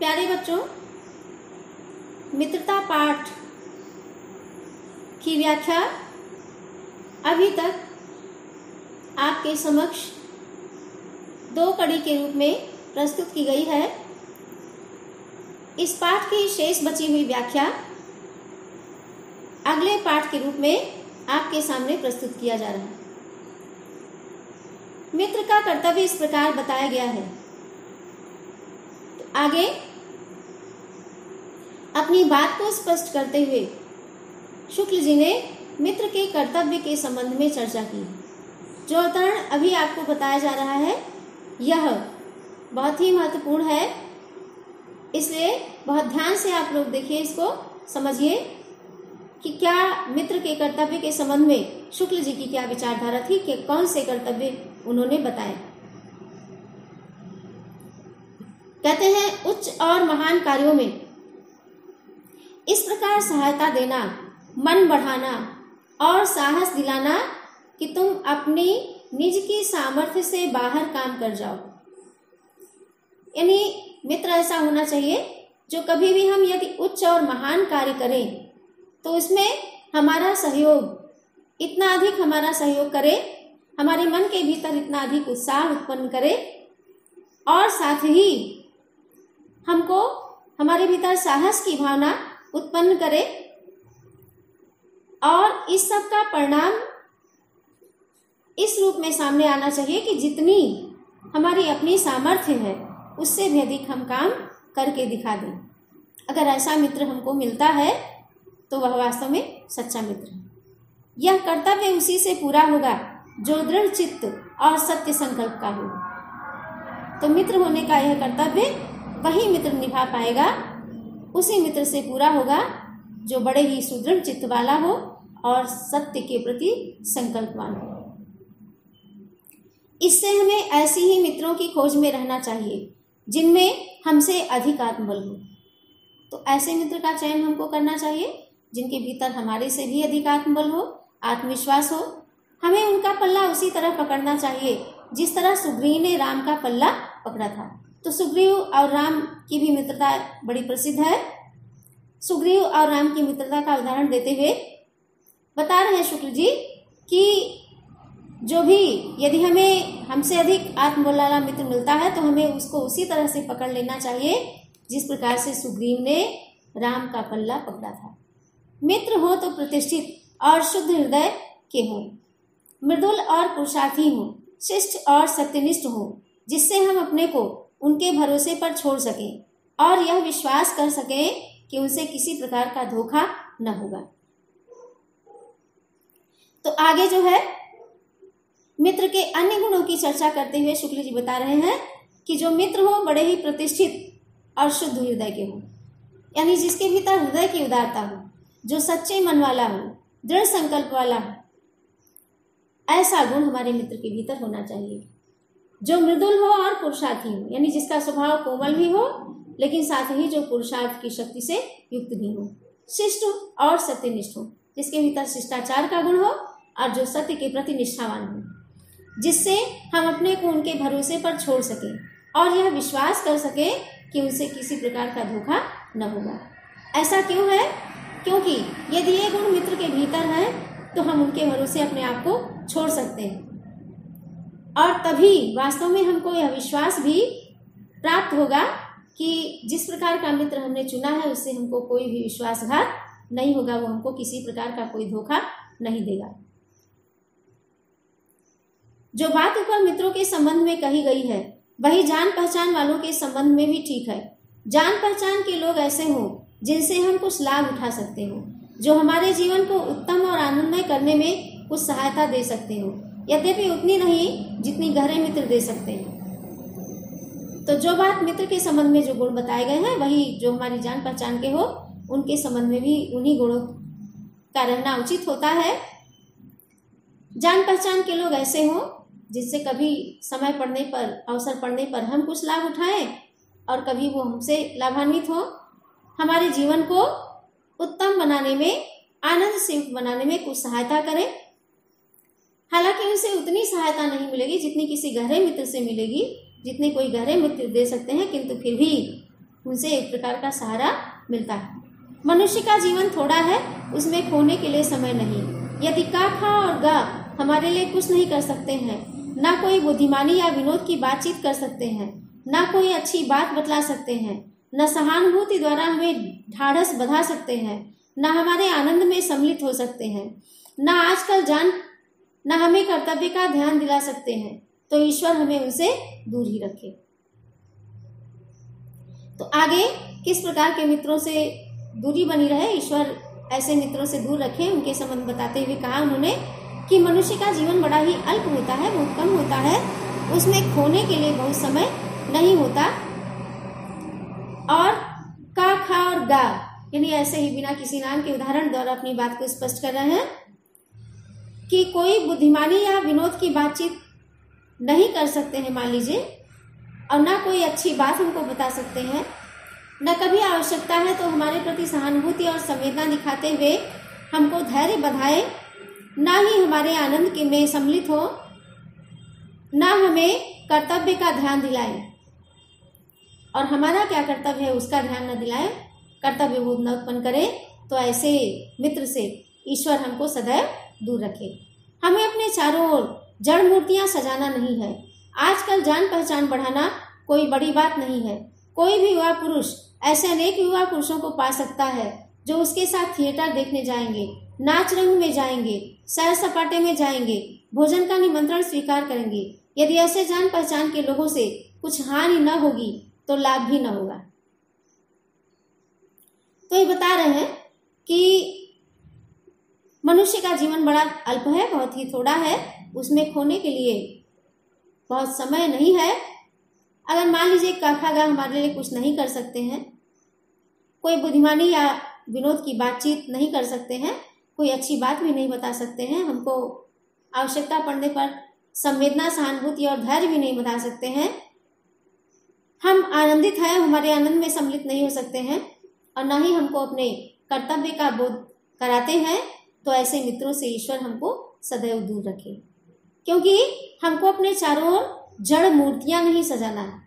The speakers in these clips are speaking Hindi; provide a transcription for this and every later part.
प्यारे बच्चों, मित्रता पाठ की व्याख्या अभी तक आपके समक्ष 2 कड़ी के रूप में प्रस्तुत की गई है। इस पाठ की शेष बची हुई व्याख्या अगले पाठ के रूप में आपके सामने प्रस्तुत किया जा रहा है। मित्र का कर्तव्य इस प्रकार बताया गया है। तो आगे अपनी बात को स्पष्ट करते हुए शुक्ल जी ने मित्र के कर्तव्य के संबंध में चर्चा की। जो अवतरण अभी आपको बताया जा रहा है यह बहुत ही महत्वपूर्ण है, इसलिए बहुत ध्यान से आप लोग देखिए, इसको समझिए कि क्या मित्र के कर्तव्य के संबंध में शुक्ल जी की क्या विचारधारा थी, कि कौन से कर्तव्य उन्होंने बताए। कहते हैं, उच्च और महान कार्यों में इस प्रकार सहायता देना, मन बढ़ाना और साहस दिलाना कि तुम अपनी निज की सामर्थ्य से बाहर काम कर जाओ। यानी मित्र ऐसा होना चाहिए जो कभी भी हम यदि उच्च और महान कार्य करें तो इसमें हमारा सहयोग इतना अधिक हमारा सहयोग करे, हमारे मन के भीतर इतना अधिक उत्साह उत्पन्न करे और साथ ही हमको हमारे भीतर साहस की भावना उत्पन्न करे, और इस सब का परिणाम इस रूप में सामने आना चाहिए कि जितनी हमारी अपनी सामर्थ्य है उससे भी अधिक हम काम करके दिखा दें। अगर ऐसा मित्र हमको मिलता है तो वह वास्तव में सच्चा मित्र है। यह कर्तव्य उसी से पूरा होगा जो दृढ़ चित्त और सत्य संकल्प का हो। तो मित्र होने का यह कर्तव्य वही मित्र निभा पाएगा, उसी मित्र से पूरा होगा जो बड़े ही सुदृढ़ चित्त वाला हो और सत्य के प्रति संकल्पवान हो। इससे हमें ऐसी ही मित्रों की खोज में रहना चाहिए जिनमें हमसे अधिक आत्मबल हो। तो ऐसे मित्र का चयन हमको करना चाहिए जिनके भीतर हमारे से भी अधिक आत्मबल हो, आत्मविश्वास हो। हमें उनका पल्ला उसी तरह पकड़ना चाहिए जिस तरह सुग्रीव ने राम का पल्ला पकड़ा था। तो सुग्रीव और राम की भी मित्रता बड़ी प्रसिद्ध है। सुग्रीव और राम की मित्रता का उदाहरण देते हुए बता रहे हैं शुक्ल जी कि जो भी यदि हमें हमसे अधिक आत्मबल वाला मित्र मिलता है तो हमें उसको उसी तरह से पकड़ लेना चाहिए जिस प्रकार से सुग्रीव ने राम का पल्ला पकड़ा था। मित्र हो तो प्रतिष्ठित और शुद्ध हृदय के हो, मृदुल और पुरुषार्थी हो, शिष्ट और सत्यनिष्ठ हो, जिससे हम अपने को उनके भरोसे पर छोड़ सकें और यह विश्वास कर सकें कि उनसे किसी प्रकार का धोखा न होगा। तो आगे जो है मित्र के अन्य गुणों की चर्चा करते हुए शुक्ल जी बता रहे हैं कि जो मित्र हो बड़े ही प्रतिष्ठित और शुद्ध हृदय के हो, यानी जिसके भीतर हृदय की उदारता हो, जो सच्चे मन वाला हो, दृढ़ संकल्प वाला हो, ऐसा गुण हमारे मित्र के भीतर होना चाहिए। जो मृदुल हो और पुरुषार्थी हो, यानी जिसका स्वभाव कोमल भी हो लेकिन साथ ही जो पुरुषार्थ की शक्ति से युक्त भी हो। शिष्ट और सत्यनिष्ठ हो, जिसके भीतर शिष्टाचार का गुण हो और जो सत्य के प्रति निष्ठावान हो, जिससे हम अपने को उनके भरोसे पर छोड़ सकें और यह विश्वास कर सकें कि उनसे किसी प्रकार का धोखा न होगा। ऐसा क्यों है? क्योंकि यदि ये गुण मित्र के भीतर है तो हम उनके भरोसे अपने आप को छोड़ सकते हैं, और तभी वास्तव में हमको यह विश्वास भी प्राप्त होगा कि जिस प्रकार का मित्र हमने चुना है उससे हमको कोई भी विश्वासघात नहीं होगा, वो हमको किसी प्रकार का कोई धोखा नहीं देगा। जो बात ऊपर मित्रों के संबंध में कही गई है वही जान पहचान वालों के संबंध में भी ठीक है। जान पहचान के लोग ऐसे हों जिनसे हम कुछ लाभ उठा सकते हो, जो हमारे जीवन को उत्तम और आनंदमय करने में कुछ सहायता दे सकते हो, यद्यपि उतनी नहीं जितनी गहरे मित्र दे सकते हैं। तो जो बात मित्र के संबंध में जो गुण बताए गए हैं वही जो हमारी जान पहचान के हो उनके संबंध में भी उन्हीं गुणों का रहना उचित होता है। जान पहचान के लोग ऐसे हों जिससे कभी समय पड़ने पर, अवसर पड़ने पर हम कुछ लाभ उठाएं और कभी वो हमसे लाभान्वित हो, हमारे जीवन को उत्तम बनाने में, आनंद से युक्त बनाने में कुछ सहायता करें। हालांकि उनसे उतनी सहायता नहीं मिलेगी जितनी किसी गहरे मित्र से मिलेगी, जितने कोई गहरे मित्र दे सकते हैं, किंतु फिर भी उनसे एक प्रकार का सहारा मिलता है। मनुष्य का जीवन थोड़ा है, उसमें खोने के लिए समय नहीं। यदि का, खा और गा हमारे लिए कुछ नहीं कर सकते हैं, ना कोई बुद्धिमानी या विनोद की बातचीत कर सकते हैं, ना कोई अच्छी बात बतला सकते हैं, न सहानुभूति द्वारा हमें ढाढ़स बंधा सकते हैं, न हमारे आनंद में सम्मिलित हो सकते हैं, न आजकल न हमें कर्तव्य का ध्यान दिला सकते हैं, तो ईश्वर हमें उनसे दूर ही रखे। तो आगे किस प्रकार के मित्रों से दूरी बनी रहे, ईश्वर ऐसे मित्रों से दूर रखे, उनके संबंध बताते हुए कहा उन्होंने कि मनुष्य का जीवन बड़ा ही अल्प होता है, बहुत कम होता है, उसमें खोने के लिए बहुत समय नहीं होता। और का, खा और गा यानी ऐसे ही बिना किसी नाम के उदाहरण द्वारा अपनी बात को स्पष्ट कर रहे हैं कि कोई बुद्धिमानी या विनोद की बातचीत नहीं कर सकते हैं मान लीजिए, और ना कोई अच्छी बात हमको बता सकते हैं, न कभी आवश्यकता है तो हमारे प्रति सहानुभूति और संवेदना दिखाते हुए हमको धैर्य बधाए, ना ही हमारे आनंद के में सम्मिलित हो, ना हमें कर्तव्य का ध्यान दिलाए और हमारा क्या कर्तव्य है उसका ध्यान न दिलाए, कर्तव्य बोध न उत्पन्न करे, तो ऐसे मित्र से ईश्वर हमको सदैव दूर रखे। हमें अपने चारों ओर जड़ मूर्तियां सजाना नहीं है। आजकल जान पहचान बढ़ाना कोई बड़ी बात नहीं है। कोई भी युवा पुरुष ऐसे अनेक युवा पुरुषों को पा सकता है जो उसके साथ थिएटर देखने जाएंगे, नाच रंग में जाएंगे, सैर सपाटे में जाएंगे, भोजन का निमंत्रण स्वीकार करेंगे। यदि ऐसे जान पहचान के लोगों से कुछ हानि न होगी तो लाभ भी न होगा। तो ये बता रहे हैं कि मनुष्य का जीवन बड़ा अल्प है, बहुत ही थोड़ा है, उसमें खोने के लिए बहुत समय नहीं है। अगर मान लीजिए काखागा हमारे लिए कुछ नहीं कर सकते हैं, कोई बुद्धिमानी या विनोद की बातचीत नहीं कर सकते हैं, कोई अच्छी बात भी नहीं बता सकते हैं, हमको आवश्यकता पड़ने पर संवेदना, सहानुभूति और धैर्य भी नहीं बता सकते हैं, हम आनंदित हैं, हमारे आनंद में सम्मिलित नहीं हो सकते हैं, और न ही हमको अपने कर्तव्य का बोध कराते हैं, तो ऐसे मित्रों से ईश्वर हमको सदैव दूर रखे। क्योंकि हमको अपने चारों ओर जड़ मूर्तियां नहीं सजाना है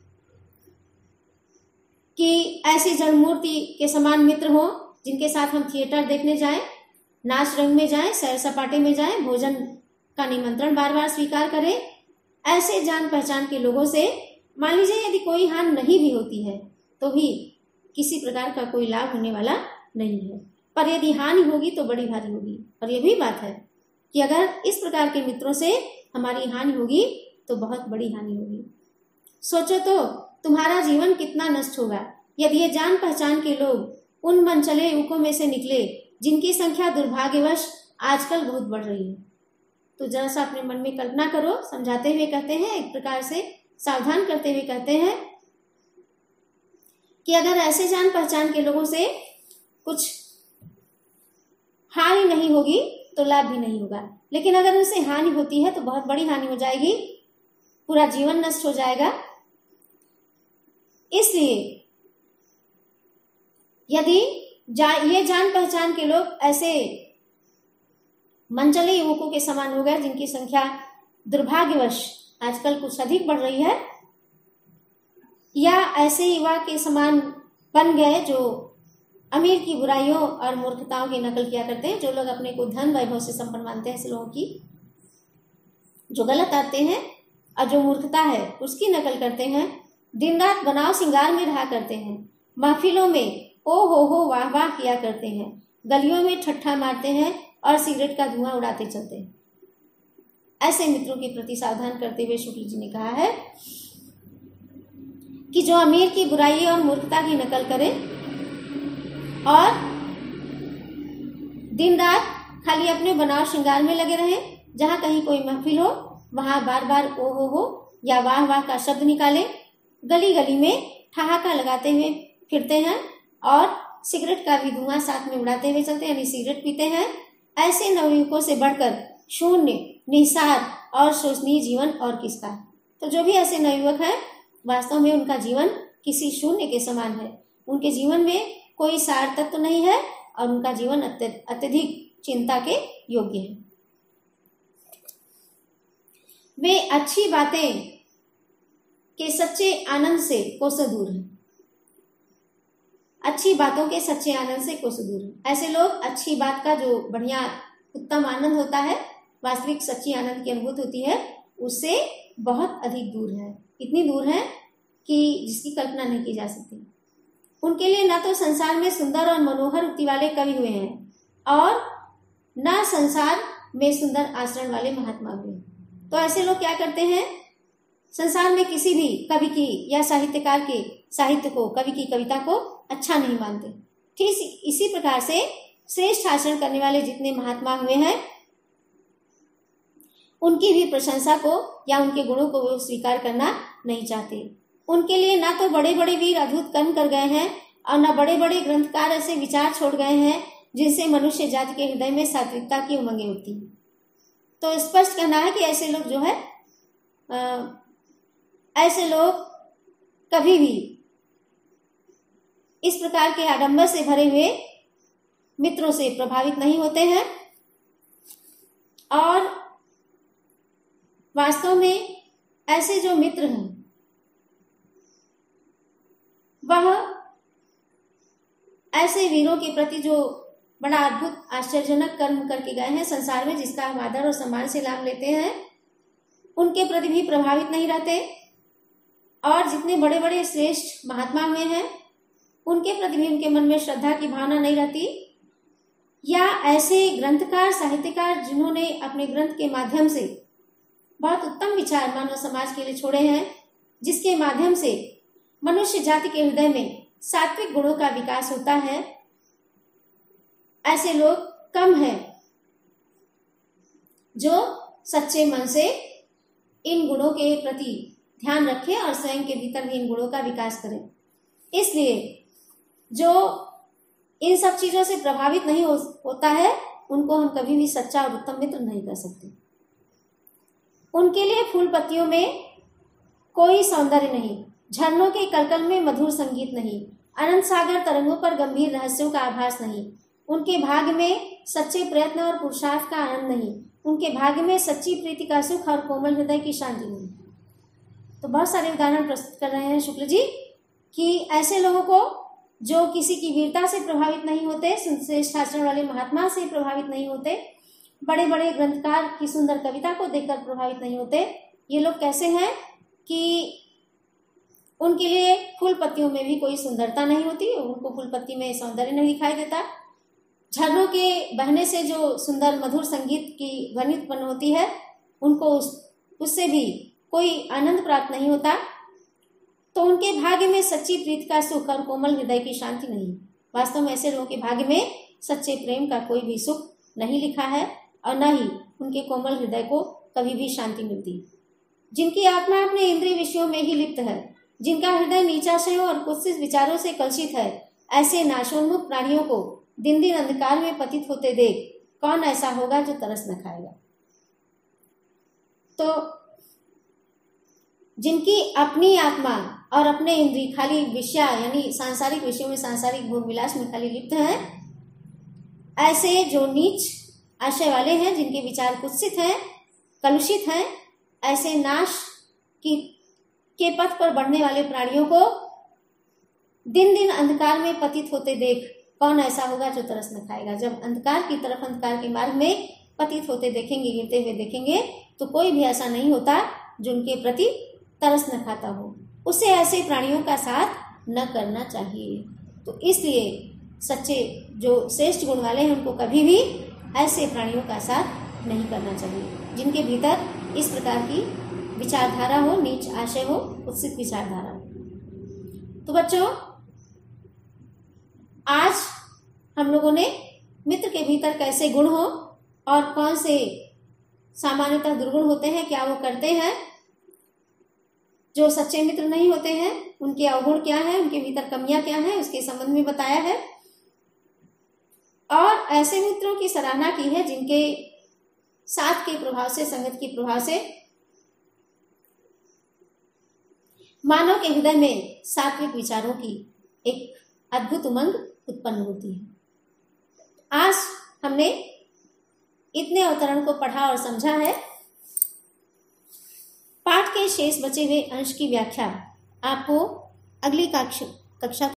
कि ऐसी जड़ मूर्ति के समान मित्र हो जिनके साथ हम थिएटर देखने जाएं, नाच रंग में जाएं, सैर सपाटे में जाएं, भोजन का निमंत्रण बार बार स्वीकार करें। ऐसे जान पहचान के लोगों से मान लीजिए यदि कोई हानि नहीं भी होती है तो भी किसी प्रकार का कोई लाभ होने वाला नहीं है, पर यदि हानि होगी तो बड़ी भारी होगी। और यह भी बात है कि अगर इस प्रकार के मित्रों से हमारी हानि होगी तो बहुत बड़ी हानि होगी। सोचो तो तुम्हारा जीवन कितना नष्ट होगा यदि ये जान पहचान के लोग उन मनचले युवकों में से निकले जिनकी संख्या दुर्भाग्यवश आजकल बहुत बढ़ रही है। तो जरा सा अपने मन में कल्पना करो, समझाते हुए कहते हैं, एक प्रकार से सावधान करते हुए कहते हैं कि अगर ऐसे जान पहचान के लोगों से कुछ हानि नहीं होगी तो लाभ भी नहीं होगा, लेकिन अगर उनसे हानि होती है तो बहुत बड़ी हानि हो जाएगी, पूरा जीवन नष्ट हो जाएगा। इसलिए यदि ये जान पहचान के लोग ऐसे मनचले युवकों के समान हो गए जिनकी संख्या दुर्भाग्यवश आजकल कुछ अधिक बढ़ रही है, या ऐसे युवा के समान बन गए जो अमीर की बुराइयों और मूर्खताओं की नकल किया करते हैं, जो लोग अपने को धन वैभव से संपन्न मानते हैं, ऐसे लोगों की जो गलत आते हैं और जो मूर्खता है उसकी नकल करते हैं, दिन रात बनाव श्रृंगार में रहा करते हैं, महफिलों में ओ हो वाह वाह किया करते हैं, गलियों में ठट्ठा मारते हैं और सिगरेट का धुआं उड़ाते चलते हैं। ऐसे मित्रों के प्रति सावधान करते हुए शुक्ल जी ने कहा है कि जो अमीर की बुराई और मूर्खता की नकल करे और दिन रात खाली अपने बनाव श्रृंगार में लगे रहे, जहां कहीं कोई महफिल हो वहां बार बार ओ हो या वाह वाह का शब्द निकाले, गली गली में ठहाका लगाते हुए फिरते हैं और सिगरेट का भी धुआं साथ में उड़ाते हुए चलते हैं, यानी सिगरेट पीते हैं। ऐसे नवयुवकों से बढ़कर शून्य, निसार और शोचनीय जीवन और किसका। तो जो भी ऐसे नवयुवक हैं वास्तव में उनका जीवन किसी शून्य के समान है, उनके जीवन में कोई सार तत्व नहीं है और उनका जीवन अत्यधिक चिंता के योग्य है। वे अच्छी बातें के सच्चे आनंद से कोसों दूर है। अच्छी बातों के सच्चे आनंद से कोसों दूर है। ऐसे लोग अच्छी बात का जो बढ़िया उत्तम आनंद होता है, वास्तविक सच्ची आनंद की अनुभूति होती है, उससे बहुत अधिक दूर है। इतनी दूर है कि जिसकी कल्पना नहीं की जा सकती। उनके लिए न तो संसार में सुंदर और मनोहर उक्ति वाले कवि हुए हैं और न संसार में सुंदर आचरण वाले महात्मा हुए। तो ऐसे लोग क्या करते हैं, संसार में किसी भी कवि की या साहित्यकार के साहित्य को, कवि की कविता को अच्छा नहीं मानते। ठीक इसी प्रकार से श्रेष्ठ आचरण करने वाले जितने महात्मा हुए हैं, उनकी भी प्रशंसा को या उनके गुणों को वो स्वीकार करना नहीं चाहते। उनके लिए ना तो बड़े बड़े वीर अद्भुत कर्म कर गए हैं और ना बड़े बड़े ग्रंथकार ऐसे विचार छोड़ गए हैं जिनसे मनुष्य जाति के हृदय में सात्विकता की उमंगें उठती। तो स्पष्ट कहना है कि ऐसे लोग जो है ऐसे लोग कभी भी इस प्रकार के आडंबर से भरे हुए मित्रों से प्रभावित नहीं होते हैं और वास्तव में ऐसे जो मित्र हैं वह ऐसे वीरों के प्रति जो बड़ा अद्भुत आश्चर्यजनक कर्म करके गए हैं संसार में, जिसका हम आदर और सम्मान से लाभ लेते हैं, उनके प्रति भी प्रभावित नहीं रहते। और जितने बड़े बड़े श्रेष्ठ महात्मा हुए हैं उनके प्रति भी उनके मन में श्रद्धा की भावना नहीं रहती। या ऐसे ग्रंथकार साहित्यकार जिन्होंने अपने ग्रंथ के माध्यम से बहुत उत्तम विचार मानव समाज के लिए छोड़े हैं, जिसके माध्यम से मनुष्य जाति के हृदय में सात्विक गुणों का विकास होता है, ऐसे लोग कम हैं जो सच्चे मन से इन गुणों के प्रति ध्यान रखें और स्वयं के भीतर भी इन गुणों का विकास करें। इसलिए जो इन सब चीजों से प्रभावित नहीं होता है, उनको हम कभी भी सच्चा और उत्तम मित्र नहीं कर सकते। उनके लिए फूल पत्तियों में कोई सौंदर्य नहीं, झरनों के कलकल में मधुर संगीत नहीं, अनंत सागर तरंगों पर गंभीर रहस्यों का आभास नहीं, उनके भाग्य में सच्चे प्रयत्न और पुरुषार्थ का आनंद नहीं, उनके भाग्य में सच्ची प्रीति का सुख और कोमल हृदय की शांति नहीं। तो बहुत सारे उदाहरण प्रस्तुत कर रहे हैं शुक्ल जी कि ऐसे लोगों को जो किसी की वीरता से प्रभावित नहीं होते, श्रेष्ठ आचरण वाले महात्मा से प्रभावित नहीं होते, बड़े बड़े ग्रंथकार की सुंदर कविता को देखकर प्रभावित नहीं होते, ये लोग कैसे हैं कि उनके लिए फूल पत्तियों में भी कोई सुंदरता नहीं होती, उनको फूल पत्ती में सौंदर्य नहीं दिखाई देता। झरनों के बहने से जो सुंदर मधुर संगीत की ध्वनि उत्पन्न होती है, उनको उससे भी कोई आनंद प्राप्त नहीं होता। तो उनके भाग्य में सच्ची प्रीति का सुख और कोमल हृदय की शांति नहीं। वास्तव में ऐसे लोगों के भाग्य में सच्चे प्रेम का कोई भी सुख नहीं लिखा है और न ही उनके कोमल हृदय को कभी भी शांति मिलती। जिनकी आत्मा अपने इंद्रिय विषयों में ही लिप्त है, जिनका हृदय नीचाशयों और कुत्सित विचारों से कलुषित है, ऐसे नाशोन्मुख प्राणियों को दिन दिन अंधकार में पतित होते देख कौन ऐसा होगा जो तरस न खाएगा। तो जिनकी अपनी आत्मा और अपने इंद्रिय खाली विषय यानी सांसारिक विषयों में, सांसारिक भोग विलास में खाली लिप्त हैं, ऐसे जो नीच आशय वाले हैं, जिनके विचार कुत्सित हैं, कलुषित हैं, ऐसे नाश के पथ पर बढ़ने वाले प्राणियों को दिन दिन अंधकार में पतित होते देख कौन ऐसा होगा जो तरस न खाएगा। जब अंधकार की तरफ, अंधकार के मार्ग में पतित होते देखेंगे, गिरते हुए देखेंगे, तो कोई भी ऐसा नहीं होता जो उनके प्रति तरस न खाता हो। उसे ऐसे प्राणियों का साथ न करना चाहिए। तो इसलिए सच्चे जो श्रेष्ठ गुण वाले हैं उनको कभी भी ऐसे प्राणियों का साथ नहीं करना चाहिए, जिनके भीतर इस प्रकार की विचारधारा हो, नीच आशय हो, कुत्सित विचारधारा हो। तो बच्चों, आज हम लोगों ने मित्र के भीतर कैसे गुण हो और कौन से सामान्यतः दुर्गुण होते हैं, क्या वो करते हैं, जो सच्चे मित्र नहीं होते हैं उनके अवगुण क्या है, उनके भीतर कमियां क्या हैं, उसके संबंध में बताया है। और ऐसे मित्रों की सराहना की है जिनके साथ के प्रभाव से, संगत के प्रभाव से मानव के हृदय में सात्विक विचारों की एक अद्भुत उमंग उत्पन्न होती है। आज हमने इतने अवतरण को पढ़ा और समझा है। पाठ के शेष बचे हुए अंश की व्याख्या आपको अगली कक्षा